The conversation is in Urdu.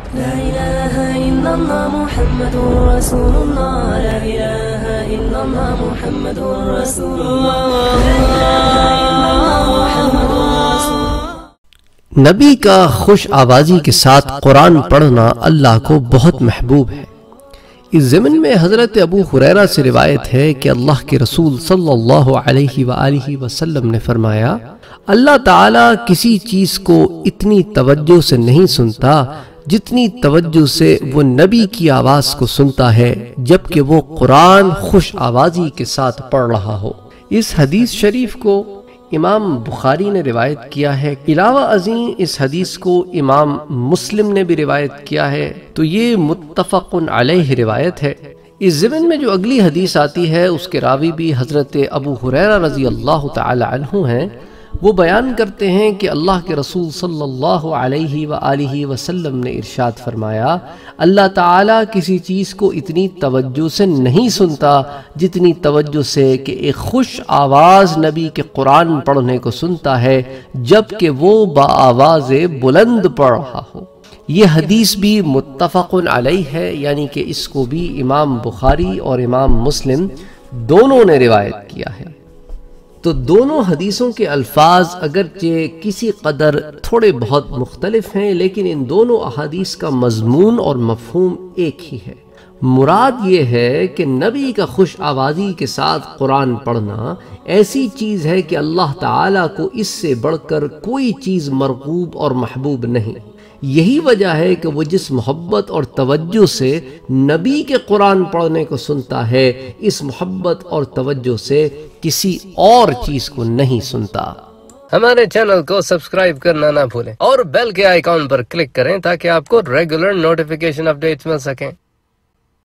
لا إله إلا الله محمد رسول الله لا إله إلا الله محمد رسول الله لا إله إلا الله محمد رسول الله۔ نبی کا خوش آوازی کے ساتھ قرآن پڑھنا اللہ کو بہت محبوب ہے۔ اس ضمن میں حضرت ابو ہریرہ سے روایت ہے کہ اللہ کے رسول صلی اللہ علیہ وآلہ وسلم نے فرمایا، اللہ تعالیٰ کسی چیز کو اتنی توجہ سے نہیں سنتا جتنی توجہ سے وہ نبی کی آواز کو سنتا ہے جبکہ وہ قرآن خوش آوازی کے ساتھ پڑھ رہا ہو۔ اس حدیث شریف کو امام بخاری نے روایت کیا ہے، علاوہ ازیں اس حدیث کو امام مسلم نے بھی روایت کیا ہے، تو یہ متفق علیہ روایت ہے۔ اس ضمن میں جو اگلی حدیث آتی ہے اس کے راوی بھی حضرت ابو ہریرہ رضی اللہ تعالی عنہ ہیں۔ وہ بیان کرتے ہیں کہ اللہ کے رسول صلی اللہ علیہ وآلہ وسلم نے ارشاد فرمایا، اللہ تعالیٰ کسی چیز کو اتنی توجہ سے نہیں سنتا جتنی توجہ سے کہ ایک خوش آواز نبی کے قرآن پڑھنے کو سنتا ہے جبکہ وہ بآواز بلند پڑھ رہا ہو۔ یہ حدیث بھی متفق علیہ ہے، یعنی کہ اس کو بھی امام بخاری اور امام مسلم دونوں نے روایت کیا ہے۔ تو دونوں حدیثوں کے الفاظ اگرچہ کسی قدر تھوڑے بہت مختلف ہیں، لیکن ان دونوں احادیث کا مضمون اور مفہوم ایک ہی ہے۔ مراد یہ ہے کہ نبی کا خوش آوازی کے ساتھ قرآن پڑھنا ایسی چیز ہے کہ اللہ تعالیٰ کو اس سے بڑھ کر کوئی چیز مرغوب اور محبوب نہیں۔ یہی وجہ ہے کہ وہ جس محبت اور توجہ سے نبی کے قرآن پڑھنے کو سنتا ہے، اس محبت اور توجہ سے کسی اور چیز کو نہیں سنتا۔ ہمارے چینل کو سبسکرائب کرنا نہ بھولیں اور بیل کے آئیکن پر کلک کریں تاکہ آپ کو ریگولر نوٹیفیکیشن اپڈیٹس مل سکیں۔